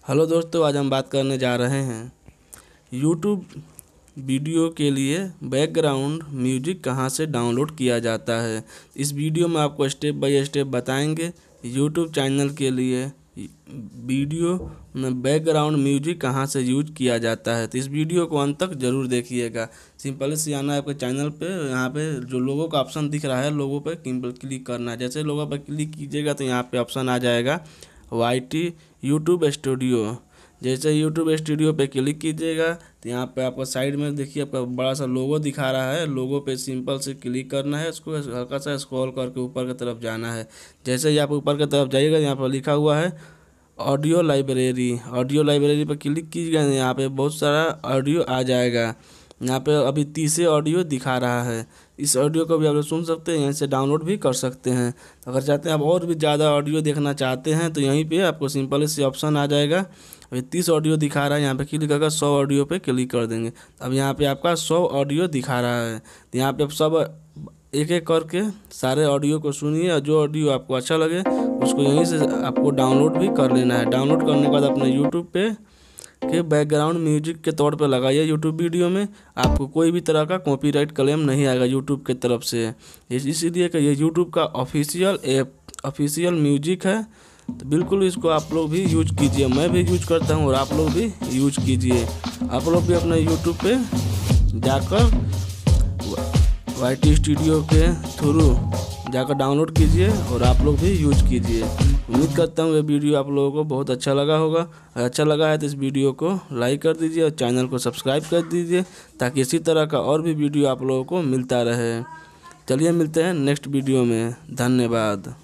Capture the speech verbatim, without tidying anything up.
Hello दोस्तों, आज हम बात करने जा रहे हैं यूट्यूब वीडियो के लिए बैकग्राउंड म्यूजिक कहां से डाउनलोड किया जाता है। इस वीडियो में आपको स्टेप बाय स्टेप बताएंगे यूट्यूब चैनल के लिए वीडियो में बैकग्राउंड म्यूजिक कहां से यूज किया जाता है। तो इस वीडियो को अंत तक ज़रूर देखिएगा। सिंपल से आना है आपके चैनल पे, यहाँ पे जो लोगों का ऑप्शन दिख रहा है लोगों पे क्लिक करना है। जैसे लोगों पर क्लिक कीजिएगा तो यहाँ पे ऑप्शन आ जाएगा वाई टी यूट्यूब स्टूडियो। जैसे यूट्यूब स्टूडियो पे क्लिक कीजिएगा तो यहाँ पे आपको साइड में देखिए आपका बड़ा सा लोगो दिखा रहा है। लोगो पे सिंपल से क्लिक करना है, इसको हल्का सा स्क्रॉल करके ऊपर की तरफ जाना है। जैसे ही आप ऊपर की तरफ जाइएगा यहाँ पर लिखा हुआ है ऑडियो लाइब्रेरी। ऑडियो लाइब्रेरी पर क्लिक कीजिएगा, यहाँ पे बहुत सारा ऑडियो आ जाएगा। यहाँ पे अभी तीसरे ऑडियो दिखा रहा है। इस ऑडियो को भी आप लोग सुन सकते हैं, यहीं से डाउनलोड भी कर सकते हैं। अगर चाहते हैं आप और भी ज़्यादा ऑडियो देखना चाहते हैं तो यहीं पे आपको सिंपल से ऑप्शन आ जाएगा। अभी तीस ऑडियो दिखा रहा है, यहाँ पे क्लिक करके सौ ऑडियो पे क्लिक कर देंगे। अब यहाँ पे आपका सौ ऑडियो दिखा रहा है। तो यहाँ पे आप सब एक एक करके सारे ऑडियो को सुनिए और जो ऑडियो आपको अच्छा लगे उसको यहीं से आपको डाउनलोड भी कर लेना है। डाउनलोड करने के बाद अपने यूट्यूब पे के बैकग्राउंड म्यूजिक के तौर पे लगाइए यूट्यूब वीडियो में। आपको कोई भी तरह का कॉपीराइट क्लेम नहीं आएगा यूट्यूब की तरफ से, इसीलिए कि ये यूट्यूब का ऑफिशियल ऐप ऑफिशियल म्यूजिक है। तो बिल्कुल इसको आप लोग भी यूज कीजिए, मैं भी यूज करता हूँ और आप लोग भी यूज कीजिए। आप लोग भी अपने यूट्यूब पे जाकर वाई टी स्टूडियो के थ्रू जाकर डाउनलोड कीजिए और आप लोग भी यूज कीजिए। उम्मीद करता हूँ ये वीडियो आप लोगों को बहुत अच्छा लगा होगा। अगर अच्छा लगा है तो इस वीडियो को लाइक कर दीजिए और चैनल को सब्सक्राइब कर दीजिए ताकि इसी तरह का और भी वीडियो आप लोगों को मिलता रहे। चलिए मिलते हैं नेक्स्ट वीडियो में। धन्यवाद।